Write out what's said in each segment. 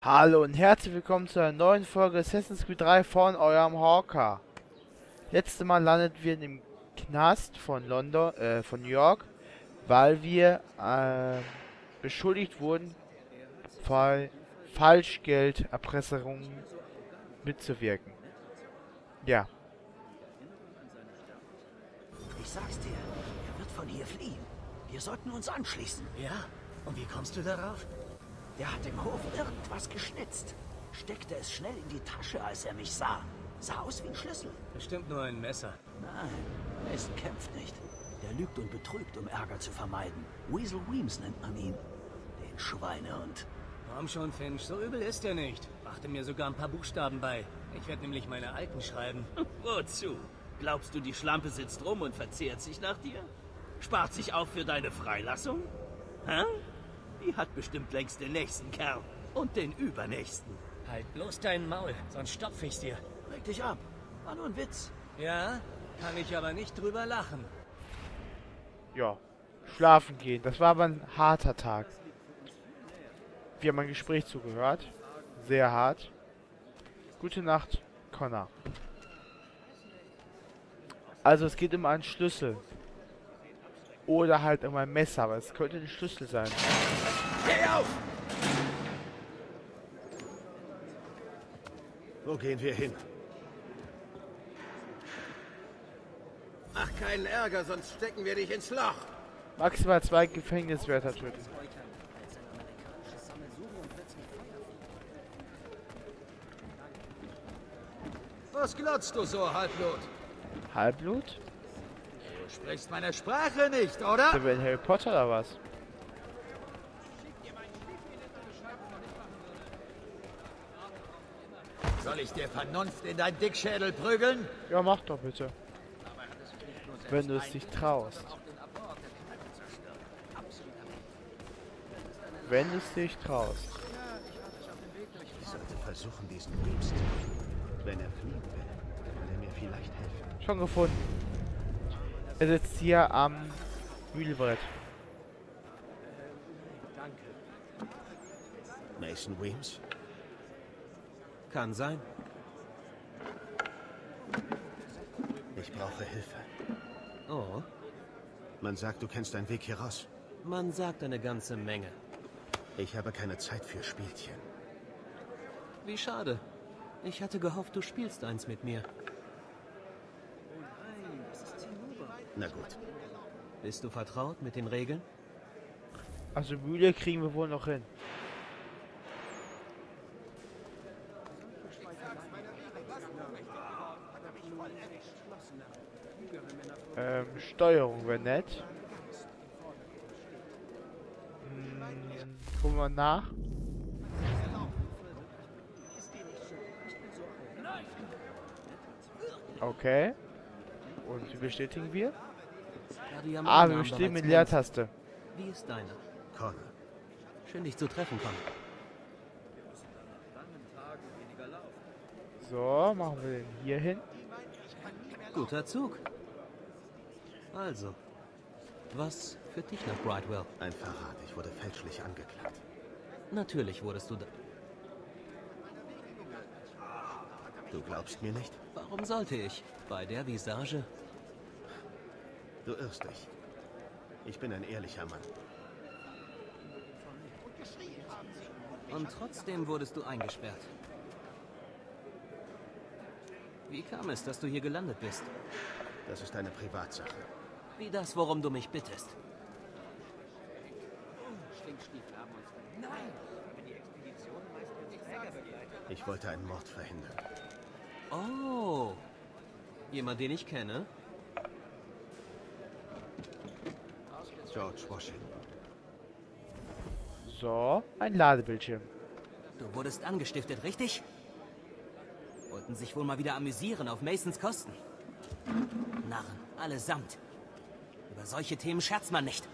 Hallo und herzlich willkommen zu einer neuen Folge Assassin's Creed 3 von eurem Hawker. Letztes Mal landet wir im Knast von von New York, weil wir beschuldigt wurden, bei Falschgelderpresserungen mitzuwirken. Ja, Ich sag's dir, er wird von hier fliehen. Wir sollten uns anschließen. Ja? Und wie kommst du darauf? Der hat im Hof irgendwas geschnitzt. Steckte es schnell in die Tasche, als er mich sah. Sah aus wie ein Schlüssel. Bestimmt nur ein Messer. Nein, Mason kämpft nicht. Der lügt und betrügt, um Ärger zu vermeiden. Weasel Weems nennt man ihn. Den Schweinehund. Komm schon, Finch, so übel ist er nicht. Brachte mir sogar ein paar Buchstaben bei. Ich werde nämlich meine alten schreiben. Wozu? Glaubst du, die Schlampe sitzt rum und verzehrt sich nach dir? Spart sich auf für deine Freilassung? Hä? Die hat bestimmt längst den nächsten Kerl. Und den übernächsten. Halt bloß deinen Maul, sonst stopf ich's dir. Reg dich ab. War nur ein Witz. Ja? Kann ich aber nicht drüber lachen. ja. Schlafen gehen. Das war aber ein harter Tag. Wir haben ein Gespräch zugehört. Sehr hart. Gute Nacht, Connor. Also es geht um einen Schlüssel. Oder halt um ein Messer, aber es könnte ein Schlüssel sein. Geh auf! Wo gehen wir hin? Mach keinen Ärger, sonst stecken wir dich ins Loch. Maximal 2 Gefängniswärter töten. Was glotzt du so, Halbblut? Halbblut? Du sprichst meine Sprache nicht, oder? Sind wir in Harry Potter oder was? Soll ich dir Vernunft in deinen Dickschädel prügeln? Ja, mach doch bitte. Wenn du es dich traust. Wenn du es dich traust. Ich sollte versuchen, diesen Weems zu finden. Wenn er fliehen will, kann er mir vielleicht helfen. Schon gefunden. Er sitzt hier am Wühlbrett. Mason Weems? Kann sein. Ich brauche Hilfe. Oh, Man sagt, du kennst deinen Weg hier raus. man sagt eine ganze Menge. Ich habe keine Zeit für Spielchen. Wie schade. Ich hatte gehofft, du spielst eins mit mir. Na gut. Bist du vertraut mit den Regeln? Also Mühle kriegen wir wohl noch hin. Steuerung wäre nett. Gucken wir nach. Okay. Und wie bestätigen wir? Ah, wir bestimmen mit Leertaste. Wie ist deine? Connor. Schön, dich zu treffen, Con. So, machen wir den hier hin. Guter Zug. Also, was führt dich nach Brightwell? Ein Verrat. Ich wurde fälschlich angeklagt. Natürlich wurdest du da. Du glaubst mir nicht? Warum sollte ich? Bei der Visage? Du irrst dich. Ich bin ein ehrlicher Mann. Und trotzdem wurdest du eingesperrt. Wie kam es, dass du hier gelandet bist? Das ist eine Privatsache. Wie das, worum du mich bittest. Ich wollte einen Mord verhindern. Oh. Jemand, den ich kenne? George Washington. So, ein Ladebildschirm. Du wurdest angestiftet, richtig? Wollten sich wohl mal wieder amüsieren auf Masons Kosten. Narren, allesamt. Über solche Themen scherzt man nicht.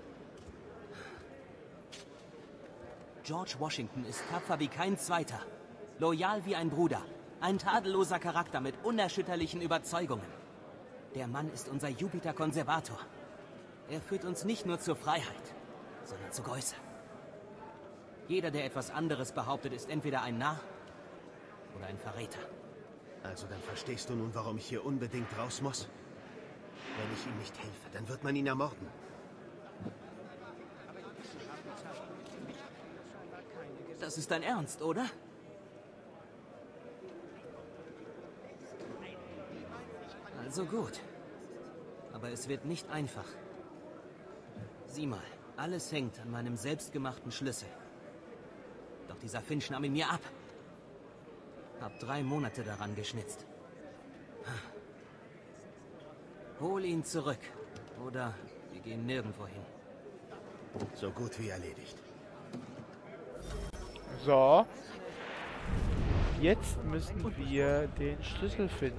George Washington ist tapfer wie kein zweiter. Loyal wie ein Bruder. Ein tadelloser Charakter mit unerschütterlichen Überzeugungen. Der Mann ist unser Jupiter-Konservator. Er führt uns nicht nur zur Freiheit, sondern zu Größe. Jeder, der etwas anderes behauptet, ist entweder ein Narr oder ein Verräter. Also dann verstehst du nun, warum ich hier unbedingt raus muss? Wenn ich ihm nicht helfe, dann wird man ihn ermorden. Das ist dein Ernst, oder? Also gut. Aber es wird nicht einfach. Sieh mal, alles hängt an meinem selbstgemachten Schlüssel. Doch dieser Finch nahm ihn mir ab. Hab 3 Monate daran geschnitzt. Hol ihn zurück. Oder wir gehen nirgendwo hin. So gut wie erledigt. So. Jetzt müssen wir den Schlüssel finden.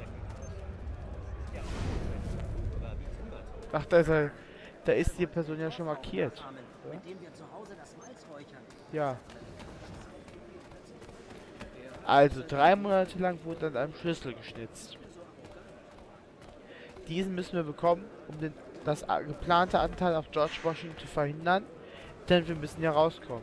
Ach, da ist die Person ja schon markiert. Mit dem wir zu Hause das Malz räuchern. Ja. Also 3 Monate lang wurde an einem Schlüssel geschnitzt. Diesen müssen wir bekommen, um das geplante Anteil auf George Washington zu verhindern, denn wir müssen ja rauskommen.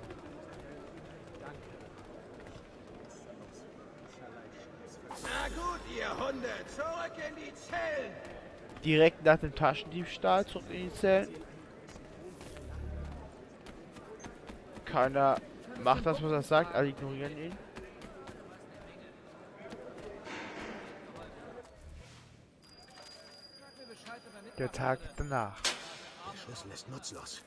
Na gut, ihr Hunde, zurück in die Zellen! Direkt nach dem Taschendiebstahl zurück in die Zellen. Keiner macht das, was er sagt, alle ignorieren ihn. Der Tag danach. Der Schlüssel ist nutzlos.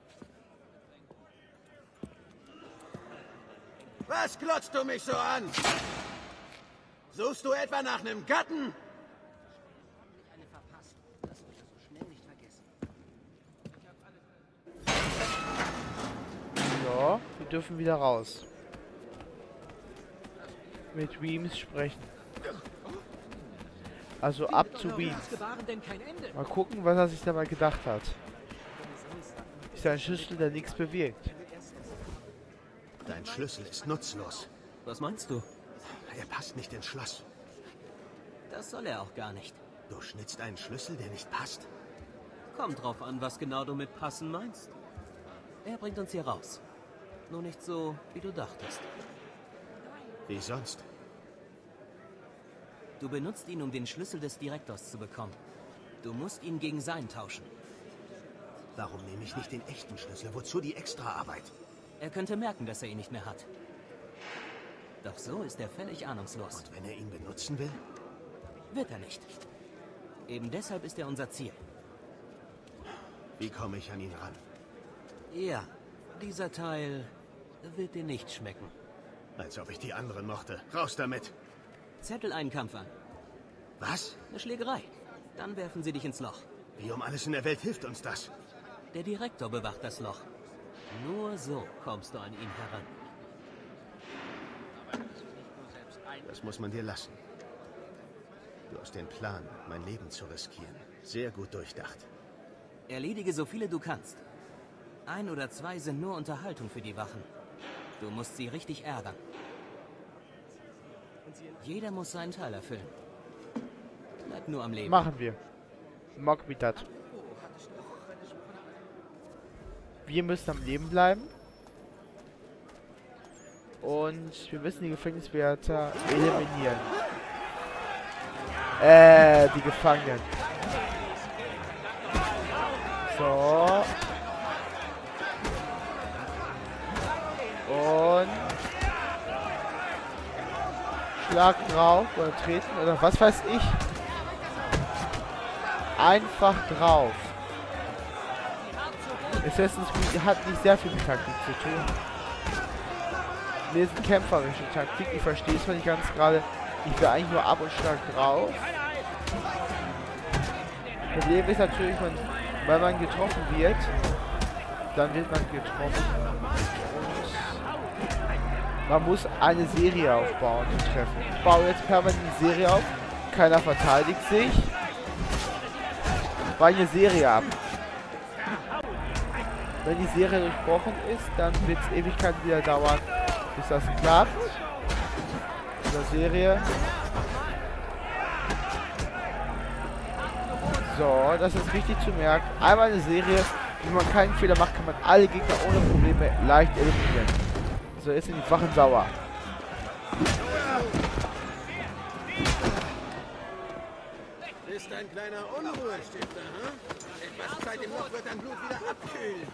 Was glotzt du mich so an? Suchst du etwa nach einem Gatten? Eine verpasst. Das wird er so schnell nicht vergessen. So, wir dürfen wieder raus. Mit Weems sprechen. Also ab zu Weems. Mal gucken, was er sich dabei gedacht hat. Ist ein Schlüssel, der nichts bewirkt. Dein Schlüssel ist nutzlos. Was meinst du? Er passt nicht ins Schloss. Das soll er auch gar nicht. Du schnitzt einen Schlüssel, der nicht passt? Kommt drauf an, was genau du mit passen meinst. Er bringt uns hier raus. Nur nicht so, wie du dachtest. Wie sonst? Du benutzt ihn, um den Schlüssel des Direktors zu bekommen. Du musst ihn gegen seinen tauschen. Warum nehme ich nicht den echten Schlüssel? Wozu die Extraarbeit? Er könnte merken, dass er ihn nicht mehr hat. Doch so ist er völlig ahnungslos. Und wenn er ihn benutzen will? Wird er nicht. Eben deshalb ist er unser Ziel. Wie komme ich an ihn ran? Ja, dieser Teil wird dir nicht schmecken. Als ob ich die anderen mochte. Raus damit! Zettel einen Kampf an. Was? Eine Schlägerei. Dann werfen sie dich ins Loch. Wie um alles in der Welt hilft uns das? Der Direktor bewacht das Loch. Nur so kommst du an ihn heran. Das muss man dir lassen. Du hast den Plan, mein Leben zu riskieren. Sehr gut durchdacht. Erledige so viele du kannst. 1 oder 2 sind nur Unterhaltung für die Wachen. Du musst sie richtig ärgern. Jeder muss seinen Teil erfüllen. Bleib nur am Leben. Machen wir. Mock wie das. Wir müssen am Leben bleiben. Und wir müssen die Gefängniswärter eliminieren. Die Gefangenen. So. Und Schlag drauf oder treten oder was weiß ich. Einfach drauf. Assassin's Creed hat nicht sehr viel mit Taktik zu tun. Wir sind kämpferische Taktik. Ich verstehe es nicht ganz gerade. Ich will eigentlich nur ab und schlag drauf. Das Problem ist natürlich, wenn man getroffen wird, dann wird man getroffen. Und man muss eine Serie aufbauen zu treffen. Ich baue jetzt permanent eine Serie auf. Keiner verteidigt sich. Baue eine Serie ab. Wenn die Serie durchbrochen ist, dann wird es Ewigkeiten wieder dauern, bis das klappt. In der Serie. So, das ist wichtig zu merken. Einmal eine Serie, wenn man keinen Fehler macht, kann man alle Gegner ohne Probleme leicht eliminieren. Also jetzt sind die Wachen sauer. Bist ein kleiner Unruhestifter, hm? Etwas Zeit im Loch wird dein Blut wieder abkühlen.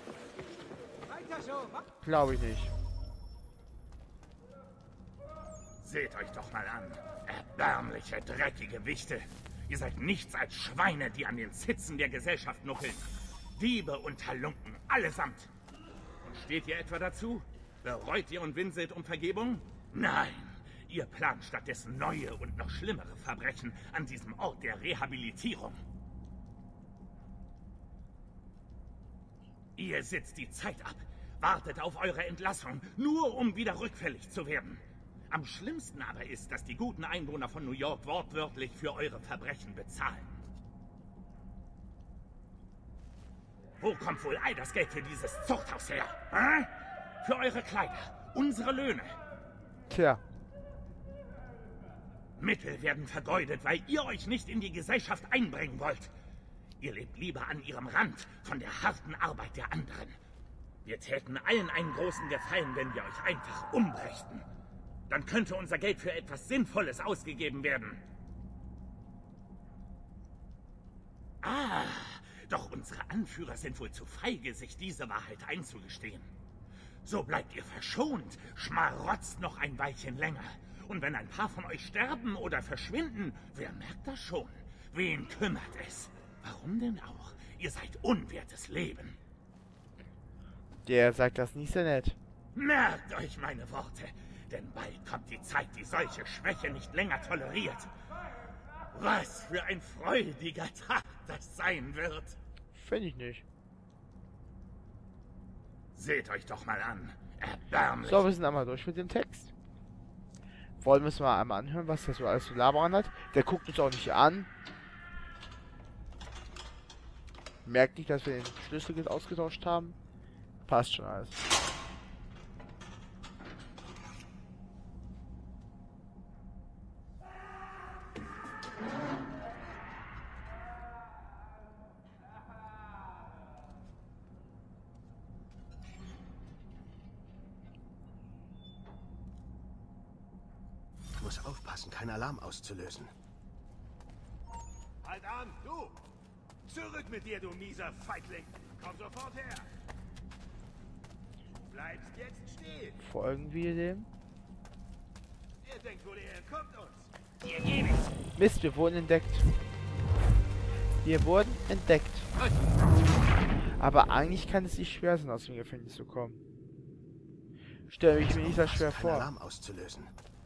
Glaube ich nicht. Seht euch doch mal an. Erbärmliche, dreckige Wichte. Ihr seid nichts als Schweine, die an den Zitzen der Gesellschaft nuckeln. Diebe und Halunken, allesamt. Und steht ihr etwa dazu? Bereut ihr und winselt um Vergebung? Nein, ihr plant stattdessen neue und noch schlimmere Verbrechen an diesem Ort der Rehabilitierung. Ihr sitzt die Zeit ab, wartet auf eure Entlassung, nur um wieder rückfällig zu werden. Am schlimmsten aber ist, dass die guten Einwohner von New York wortwörtlich für eure Verbrechen bezahlen. Wo kommt wohl all das Geld für dieses Zuchthaus her? Hä? Für eure Kleider, unsere Löhne. Tja. Mittel werden vergeudet, weil ihr euch nicht in die Gesellschaft einbringen wollt. Ihr lebt lieber an ihrem Rand von der harten Arbeit der anderen. Wir täten allen einen großen Gefallen, wenn wir euch einfach umbrächten. Dann könnte unser Geld für etwas Sinnvolles ausgegeben werden. Ah, doch unsere Anführer sind wohl zu feige, sich diese Wahrheit einzugestehen. So bleibt ihr verschont, schmarotzt noch ein Weilchen länger. Und wenn ein paar von euch sterben oder verschwinden, wer merkt das schon? Wen kümmert es? Warum denn auch? Ihr seid unwertes Leben. Der sagt das nicht so nett. Merkt euch meine Worte, denn bald kommt die Zeit, die solche Schwäche nicht länger toleriert. Was für ein freudiger Tag das sein wird. Finde ich nicht. Seht euch doch mal an. Erbärmlich. So, wir sind einmal durch mit dem Text. Wollen wir uns mal einmal anhören, was der so alles zu labern hat. Der guckt uns auch nicht an. Merkt nicht, dass wir den Schlüssel ausgetauscht haben. Passt schon alles. Ich muss aufpassen, keinen Alarm auszulösen. Halt an, du! Zurück mit dir, du mieser Feigling! Komm sofort her! Bleibst jetzt stehen! Folgen wir dem? Ihr denkt wohl, er kommt uns! Ihr geht es. Mist, wir wurden entdeckt. Wir wurden entdeckt. Aber eigentlich kann es nicht schwer sein, aus dem Gefängnis zu kommen. Stelle ich mir nicht das schwer Keinen vor. Alarm auszulösen.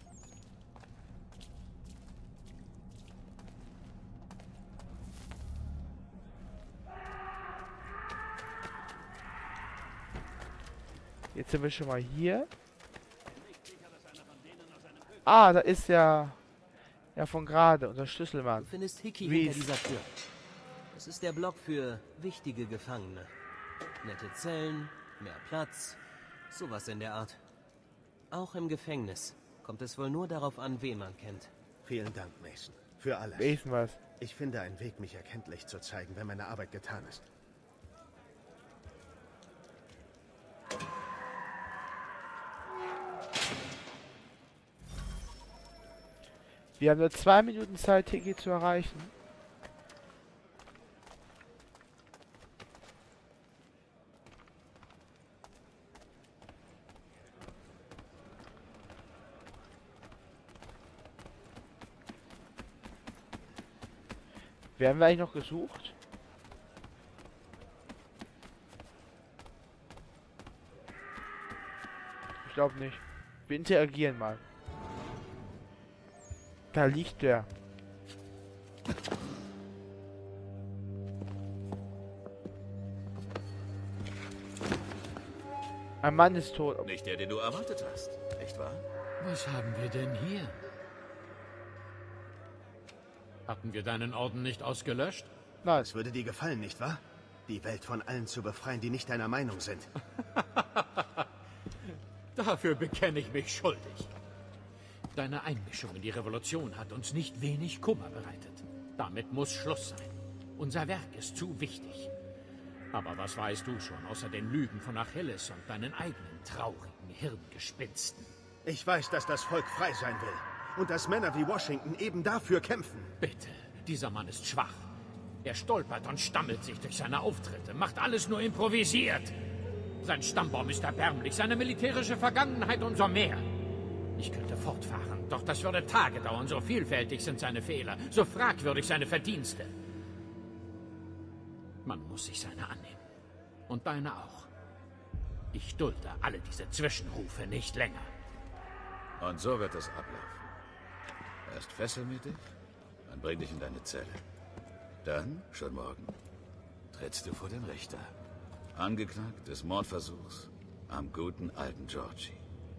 Jetzt sind wir schon mal hier. Ah, da ist ja von gerade, unser Schlüsselmann. Du findest Hickey Reese. hinter dieser Tür. Das ist der Block für wichtige Gefangene. Nette Zellen, mehr Platz, sowas in der Art. Auch im Gefängnis kommt es wohl nur darauf an, wen man kennt. Vielen Dank, Mason. Für alles. Wesen was. Ich finde einen Weg, mich erkenntlich zu zeigen, wenn meine Arbeit getan ist. Wir haben nur 2 Minuten Zeit, Tiki zu erreichen. Werden wir eigentlich noch gesucht? Ich glaube nicht. Wir interagieren mal. Da liegt der. Ein Mann ist tot. Nicht der, den du erwartet hast, nicht wahr? Was haben wir denn hier? Hatten wir deinen Orden nicht ausgelöscht? Nein. Es würde dir gefallen, nicht wahr? Die Welt von allen zu befreien, die nicht deiner Meinung sind. Dafür bekenne ich mich schuldig. Deine Einmischung in die Revolution hat uns nicht wenig Kummer bereitet. Damit muss Schluss sein. Unser Werk ist zu wichtig. Aber was weißt du schon, außer den Lügen von Achilles und deinen eigenen traurigen Hirngespinsten? Ich weiß, dass das Volk frei sein will. Und dass Männer wie Washington eben dafür kämpfen. Bitte, dieser Mann ist schwach. Er stolpert und stammelt sich durch seine Auftritte, macht alles nur improvisiert. Sein Stammbaum ist erbärmlich, seine militärische Vergangenheit umso mehr. Ich könnte fortfahren, doch das würde Tage dauern. So vielfältig sind seine Fehler, so fragwürdig seine Verdienste. Man muss sich seiner annehmen. Und deine auch. Ich dulde alle diese Zwischenrufe nicht länger. Und so wird es ablaufen. Erst fesseln wir dich, dann bring dich in deine Zelle. Dann, schon morgen, trittst du vor den Richter. Angeklagt des Mordversuchs am guten alten Georgie.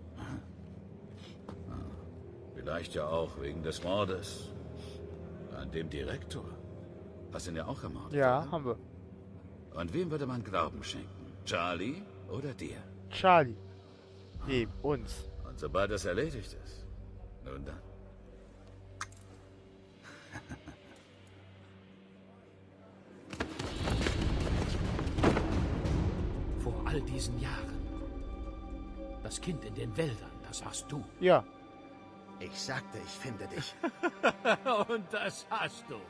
Vielleicht ja auch wegen des Mordes an dem Direktor. Hast ihn ja auch ermordet, Ja, oder? haben wir. Und wem würde man Glauben schenken? Charlie oder dir? Charlie. Nee, uns. Und sobald das erledigt ist, nun dann. Vor all diesen Jahren. Das Kind in den Wäldern, das warst du. Ja. Ich sagte, ich finde dich. Und das hast du.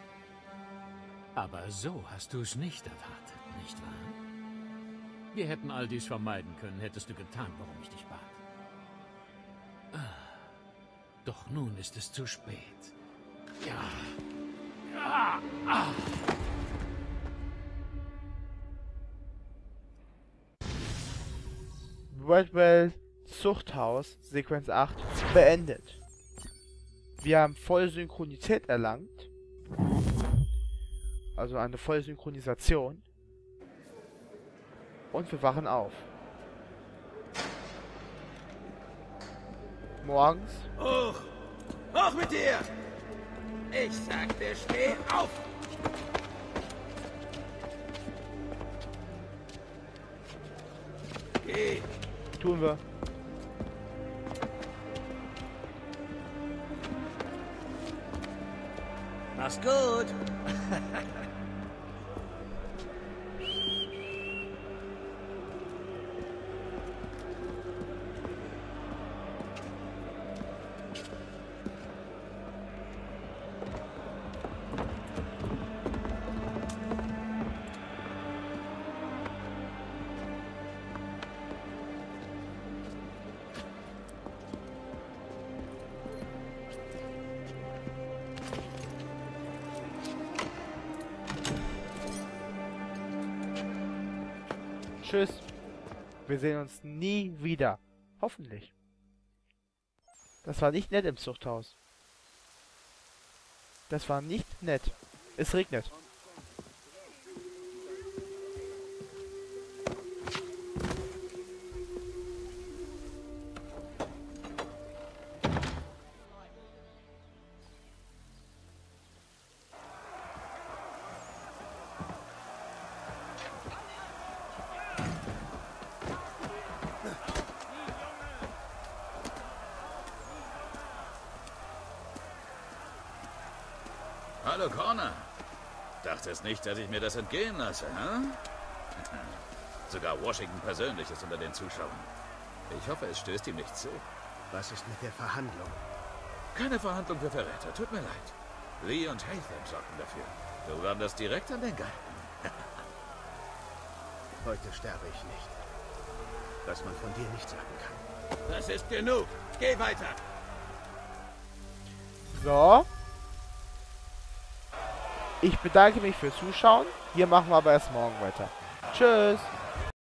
Aber so hast du es nicht erwartet, nicht wahr? Wir hätten all dies vermeiden können, hättest du getan, warum ich dich bat. Doch nun ist es zu spät. Ja. Redwell Zuchthaus, Sequenz 8, beendet. Wir haben Vollsynchronität erlangt. Also eine Vollsynchronisation. Und wir wachen auf. Morgens. Hoch! Hoch mit dir! Ich sagte, steh auf! Geh! Tun wir. Mach's gut! Tschüss. Wir sehen uns nie wieder. Hoffentlich. Das war nicht nett im Zuchthaus. Das war nicht nett. Es regnet. Hallo, Connor. Dachtest nicht, dass ich mir das entgehen lasse, hm? Sogar Washington persönlich ist unter den Zuschauern. Ich hoffe, es stößt ihm nicht zu. Was ist mit der Verhandlung? Keine Verhandlung für Verräter, tut mir leid. Lee und Hatham sorgten dafür. Du wanderst direkt an den Galgen. Heute sterbe ich nicht. Was man von dir nicht sagen kann. Das ist genug! Geh weiter! So. Ich bedanke mich fürs Zuschauen. Hier machen wir aber erst morgen weiter. Tschüss.